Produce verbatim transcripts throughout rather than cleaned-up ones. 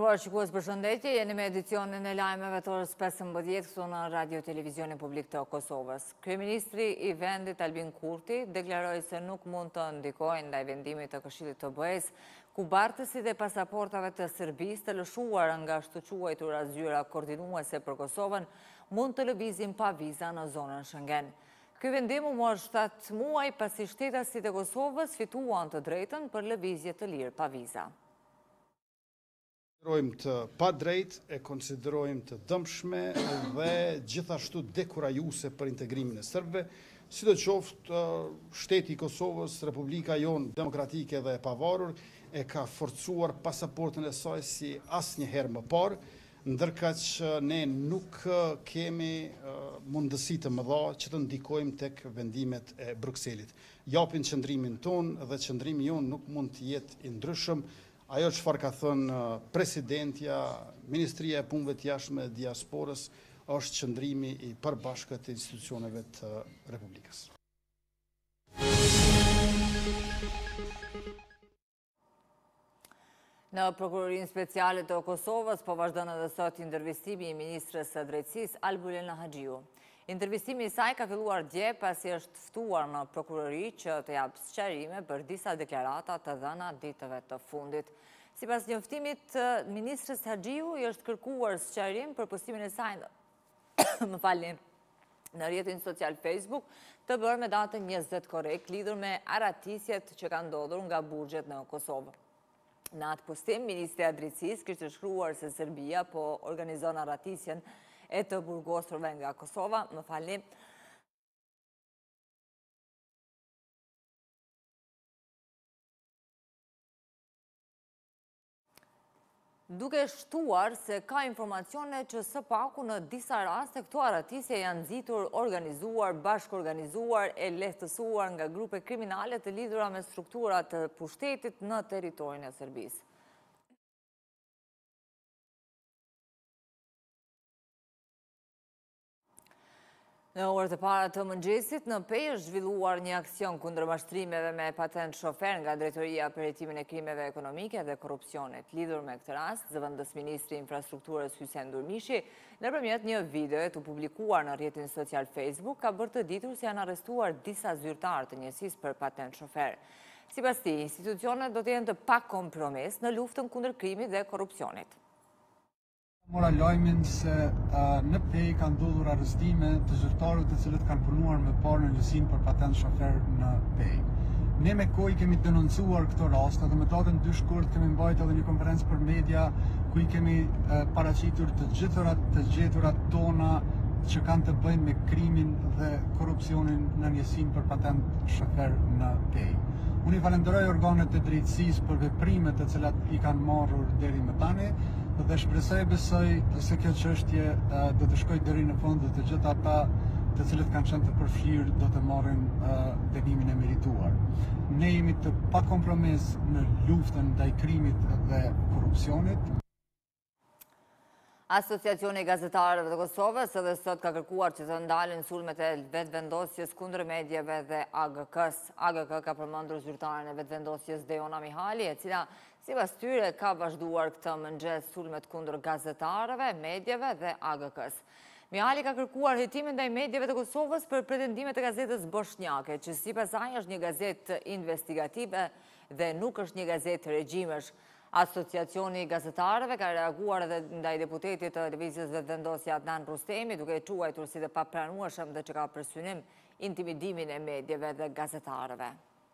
Nderuar shikues, përshëndetje, jeni me edicionin e lajmeve të orës pesëmbëdhjetë këtu në Radio Televizionin Publik të Kosovës. Kryeministri i vendit Albin Kurti deklaroi se nuk mund të ndikojnë ndaj vendimit të Këshillit të B E-s, ku bartësit e pasaportave të Serbisë të lëshuar nga ashtu quajtura zyra koordinuese për Kosovën mund të lëvizin pa viza në zonën Schengen. Ky vendim u mor shtatë muaj pasi shtetasit e Kosovës fituan të drejtën për lëvizje të lirë pa viza. Konsiderojmë të pa drejt, e konsiderojmë të dëmshme dhe gjithashtu dekurajuese për integrimin e serbëve, sidoqoftë shteti i Kosovës, Republika jonë demokratike dhe e pavarur, e ka forcuar pasaportën e saj si asnjëherë më parë, ndërkaq ne nuk kemi mundësi të mëdha që të ndikojmë tek vendimet e Brukselit. Japin qëndrimin tonë dhe qëndrimi jonë nuk mund të jetë i ndryshëm. Ajo çfarë ka thënë presidentja, Ministria e Punëve të Jashtme e Diasporës, është qëndrimi i përbashkët të institucioneve të Republikës. Në Prokurorinë Speciale të Kosovës po vazhdon edhe sot intervistimi i Ministrës së Drejtësisë Albulena Haxhiu. Intervistimi i saj ka filluar dje pasi është ftuar në prokurori që të japë sqarime për disa deklarata të dhëna ditëve të fundit. Sipas njoftimit, Ministrës Haxhiu i është kërkuar sqarim për postimin e saj më falni, në rrjetin social Facebook të bërë me datën njëzet korrekt lidhur me aratisjet që kanë ndodhur nga burgjet në Kosovë. Në atë postim, Ministria e Drejtësisë kishte shkruar se Serbia po organizon aratisjen e të burgosurve nga Kosova, më falni. Duke shtuar se ka informacione që së paku në disa raste këto aratisje janë nxitur, organizuar, bashkëorganizuar e lehtësuar nga grupe kriminale të lidhura me strukturat të pushtetit në territorin e Serbisë. Në orët e para të mëngjesit, në Pej është zhvilluar një aksion kundër mashtrimeve me patent shofer nga Drejtoria për hetimin e krimeve ekonomike dhe korrupsionit. Lidhur me këtë rast, zëvendës ministri i infrastrukturës Hysen Durmishi, nëpërmjet një video të publikuar në rrjetin social Facebook, ka bërë të ditur se janë arrestuar disa zyrtarë të njësisë për patent shofer. Sipas tij, institucionet do të jenë të pakompromis në luftën kundër krimit dhe korrupsionit. Mora lajmin se uh, në Pej kanë ndodhur arrestime të zyrtarëve të cilët kanë punuar më parë në njësinë për patent shofer në Pej. Ne me kohë kemi denoncuar këto raste dhe me datën dy shkurt kemi mbajtur edhe një konferencë për media ku i kemi uh, paraqitur të gjitha të gjeturat tona që kanë të bëjnë me krimin dhe korrupsionin në njësinë për patent shofer në Pej. Unë i falenderoj organet e drejtësisë për veprimet të cilat i kanë marrur deri më tani dhe shpresoj besoj se kjo çështje uh, do të shkojë deri në fund dhe të gjithë ata të cilët kanë qenë të përfshirë do të marrin uh, dënimin e merituar. Ne jemi të pakompromis në luftën ndaj krimit dhe korrupsionit. Asociacioni i Gazetarëve të Kosovës edhe sot ka kërkuar që të ndalen sulmet e vetvendosjes kundër medjeve dhe A G K-s. A G K ka përmendur zyrtaren e vetvendosjes Deona Mihali, e cila sipas tyre ka vazhduar këtë mëngjes sulmet kundër gazetarëve, medjeve dhe A G K-s. Mihali ka kërkuar hetimin ndaj medjeve të Kosovës për pretendimet e gazetës Boshnjake, që sipas saj është një gazetë investigative dhe nuk është një gazetë regjimesh. Asociacioni i Gazetarëve ka reaguar edhe ndaj deputetit të Lëvizjes Vetvendosja Adnan Rustemi, duke e quajtur si të papranueshëm dhe që ka për synim intimidimin e medjeve dhe gazetarëve.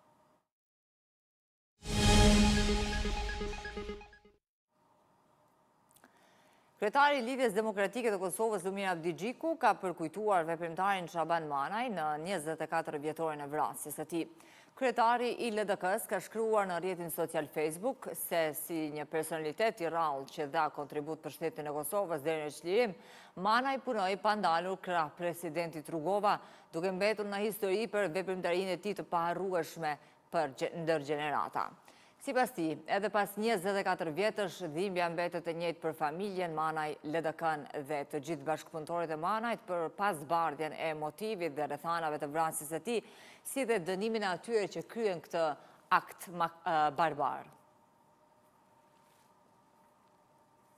Kryetari i Lidhjes Demokratike të Kosovës, Lumir Avdigjiku, ka përkujtuar veprimtarin Shaban Manaj në njëzet e katër vjetorin e vrasjes së tij. Kryetari i L D K-s ka shkruar në rrjetin social Facebook se si një personalitet i rrallë që dha kontribut për shtetin e Kosovës deri në çlirim, Manaj punoi pa ndalur krah presidentit Rugova, duke mbetur në histori për veprimtarinë e tij të paharrueshme për ndër gjenerata. Sipas tij, edhe pas njëzet e katër vjetësh, dhimbja mbetet e njëjtë për familjen Manaj, L D K-n dhe të gjithë bashkëpunëtorët e Manajt për pasbardhjen e motivit dhe rrethanave të vrasjes së tij, si dhe dënimin e atyre që kryen këtë akt barbar.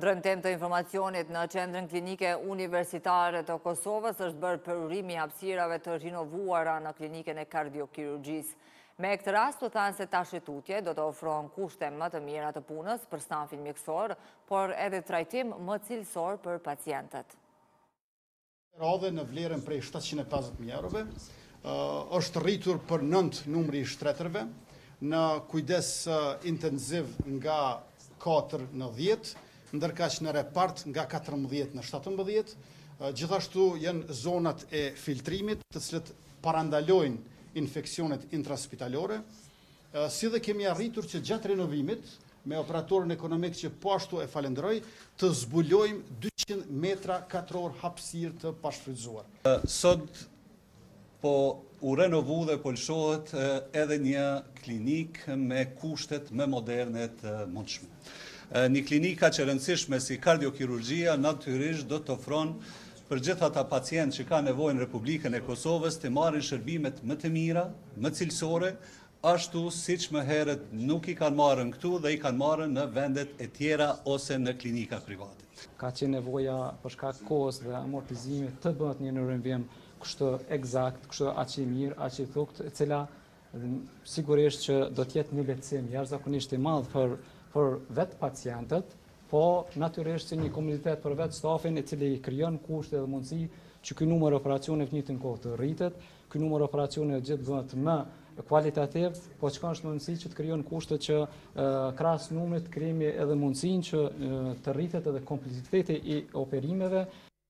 Ndrojmë temë të informacionit, në qendrën klinike universitare të Kosovës është bërë përurimi hapësirave të rinovuara në klinikën e kardiokirurgjisë. Me këtë rast të thanë se tashitutje do të ofrohen kushte më të mira të punës për stafin mjekësor, por edhe trajtim më cilësor për pacientët. Radhe në vlerën prej shtatëqind e pesëdhjetë mijë eurove, është rritur për nënt numri i shtretërve, në kujdes intenziv nga katër në dhjetë, ndërka që në repart nga katërmbëdhjetë në shtatëmbëdhjetë. Gjithashtu janë zonat e filtrimit, të cilët parandalojnë infeksionet intraspitalore, si dhe kemi arritur që gjatë renovimit, me operatorën ekonomik që po ashtu e falenderoj, të zbulojmë dyqind metra katror hapësirë të pashfrytzuar. Sot po u renovu dhe po lëshohet edhe një klinik me kushtet më moderne të mundshme. Një klinika që rëndësishme si kardiokirurgjia natyrisht do të ofron për gjithë ata pacientë që ka nevojë në Republikën e Kosovës të marrin shërbimet më të mira, më cilësore, ashtu siç më herët nuk i kanë marrën këtu dhe i kanë marrën në vendet e tjera ose në klinika private. Ka qenë nevoja për shkak kohës dhe amortizimit të bëhet një renovim kështu eksakt, kështu aq i mirë, aq i thukët, e cila sigurisht që do të jetë një lehtësim jashtëzakonisht i madh për për vetë pacientët, po natyrisht si një komunitet për vetë stafin i cili krijon kushte dhe mundësi që ky numër operacione në një kohë të rritet, ky numër operacione gjithë bëhet më kualitativ, po çka është mundësi që të krijon kushte që krahas numrit krijemi edhe mundësinë që të rritet edhe kompleksiteti i operimeve.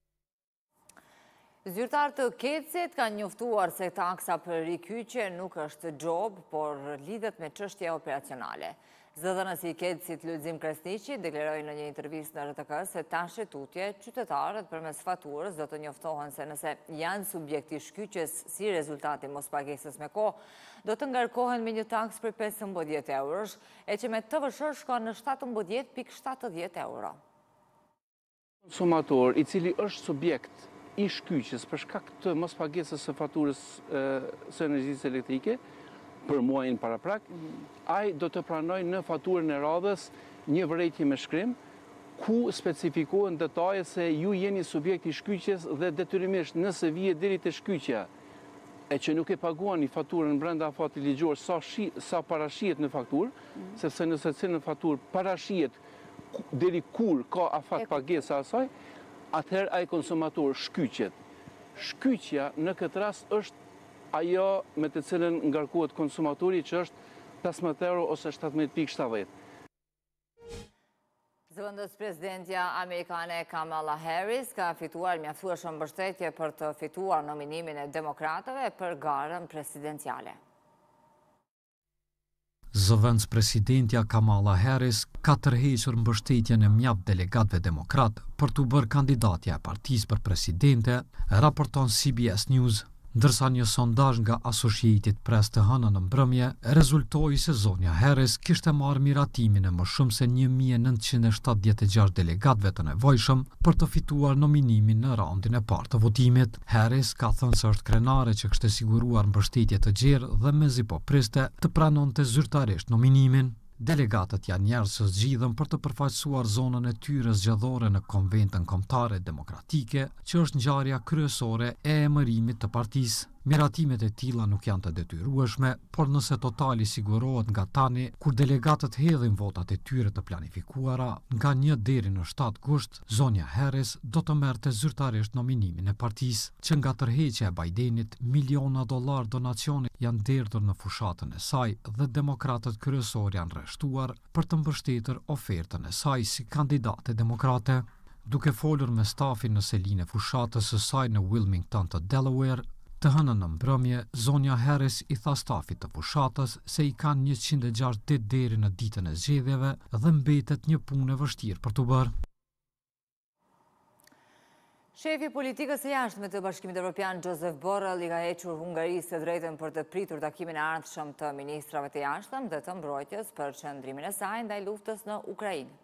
Zyrtarë të Kecit kanë njoftuar se taksa për rikyqje nuk është xhob, por lidhet me çështje operacionale. Zëdhënësi i Kecit Lulzim Kresniqi deklaroi në një intervistë në R T K se tashitutje qytetarët përmes faturës do të njoftohen se nëse janë subjekti shkyqjes si rezultati mospagesës me kohë, do të ngarkohen me një taks për pesëmbëdhjetë eurosh, e që me T V S H shkon në shtatëmbëdhjetë pikë shtatëdhjetë euro. Konsumator i cili është subjekt i shkyqjes për shkak të mospagesës së faturës së energjisë elektrike për muajin paraprak, ai do të pranojë në faturën e radhës një vërejtje me shkrim, ku specifikohen detajet se ju jeni subjekt i shkyqjes dhe detyrimisht nëse vije deri te shkyqja e që nuk e paguani faturën brenda afatit ligjor sa, shi, sa parashihet në fakturë, mm. sepse nëse cilën faturë parashihet deri kur ka afat pagesa asaj, atëherë ai konsumator shkyqet. Shkyqja në këtë rast është ajo me të cilën ngarkohet konsumatori që është pesëmbëdhjetë euro ose shtatëmbëdhjetë pikë shtatëdhjetë. Zëvendës presidentja amerikane Kamala Harris ka fituar mjaftueshëm mbështetje për të fituar nominimin e demokratëve për garën presidenciale. Zëvendës presidentja Kamala Harris ka tërhequr mbështetjen e mjaft delegatëve demokrat për të bërë kandidatja e partisë për presidente, raporton C B S News. Ndërsa një sondazh nga Associated Press të hënën në mbrëmje rezultoi se zonja Harris kishte marrë miratimin e më shumë se një mijë e nëntëqind e shtatëdhjetë e gjashtë delegatëve të nevojshëm për të fituar nominimin në raundin e parë të votimit. Harris ka thënë se është krenare që kishte siguruar mbështetje të gjerë dhe mezi po priste të pranonte zyrtarisht nominimin. Delegatët janë njerëz që zgjidhen për të përfaqësuar zonën e tyre zgjedhore në Konventën Kombëtare Demokratike, që është ngjarja kryesore e emërimit të partisë. Miratimet e tilla nuk janë të detyrueshme, por nëse totali sigurohet nga tani, kur delegatët hedhin votat e tyre të planifikuara, nga një deri në shtatë gusht, zonja Harris do të merrte zyrtarisht nominimin e partisë, që nga tërheqja e Bidenit, miliona dollar donacione janë derdhur në fushatën e saj dhe demokratët kryesor janë rreshtuar për të mbështetur ofertën e saj si kandidate demokrate. Duke folur me stafin në selinë e fushatës së saj në Wilmington të Delaware, të hënën në mbrëmje, zonja Harris i tha stafit të fushatës se i kanë njëqind e gjashtëdhjetë deri në ditën e zgjedhjeve dhe mbetet një punë e vështirë për të bërë. Shefi politikës së jashtme të Bashkimit Evropian Joseph Borrell i ka hequr Hungarisë të drejtën për të pritur takimin e ardhshëm të ministrave të jashtëm dhe të mbrojtjes për qëndrimin e saj ndaj luftës në Ukrainë.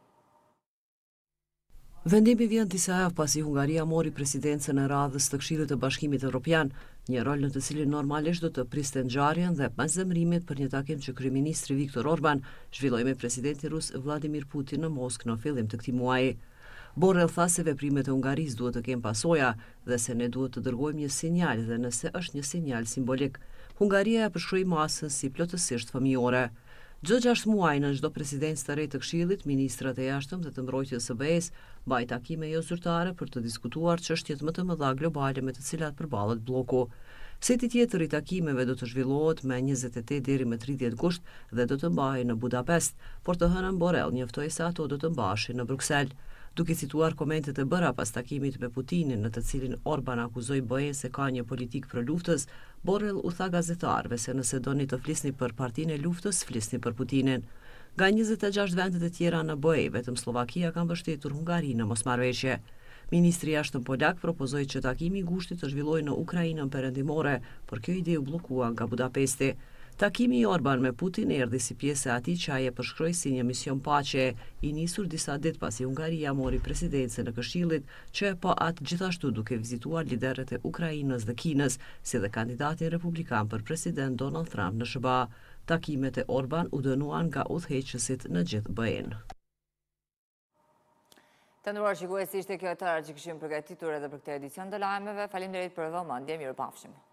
Vendimi vjen disa javë pasi Hungaria mori presidencën e radhës të Këshillit të Bashkimit Evropian, një rol në të cilin normalisht do të priste ngjarjen dhe pasdemrimit për një takim që kryeministri Viktor Orban zhvilloi me presidentin rus Vladimir Putin në Moskë në fillim të këtij muaji. Borrell tha se veprimet e Hungarisë duhet të kenë pasoja dhe se ne duhet të dërgojmë një sinjal dhe nëse është një sinjal simbolik. Hungaria e përshkroi masën si plotësisht fëmijore. Çdo gjashtë muaj në çdo presidencë të re të Këshillit, ministrat e jashtëm dhe të mbrojtjes së be e-s mbajnë takime jo zyrtare për të diskutuar çështjet më të mëdha globale me të cilat përballet bloku. Seti tjetër i takimeve do të zhvillohet me njëzet e tetë deri më tridhjetë gusht dhe do të mbahej në Budapest, por të hënën Borrell njoftoi se ato do të mbaheshin në Bruksel. Duke cituar komentet e bëra pas takimit me Putinin në të cilin Orban akuzoi be e-n se ka një politik pro luftës, Borrell u tha gazetarëve se nëse doni të flisni për partinë e luftës, flisni për Putinin. Nga njëzet e gjashtë vendet e tjera në be e, vetëm Slovakia ka mbështetur Hungarinë në mosmarrëveshje. Ministri i jashtëm polak propozoi që takimi i gushtit të zhvillohej në Ukrainën perëndimore, por kjo ide u bllokua nga Budapesti. Takimi i Orban me Putin erdhi si pjesë e atij që ai e përshkroi si një mision paqe, i nisur disa ditë pasi Hungaria mori presidencën në Këshillit, që e pa atë gjithashtu duke vizituar liderët e Ukrainës dhe Kinës, si dhe kandidatin republikan për president Donald Trump në sh ba. Takimet e Orban u dënuan nga udhëheqësit në gjithë be e-n. Të nderuar shikues, ishte kjo e tëra që kishim përgatitur edhe për këtë edicion të lajmeve. Faleminderit për vëmendje, mirupafshim.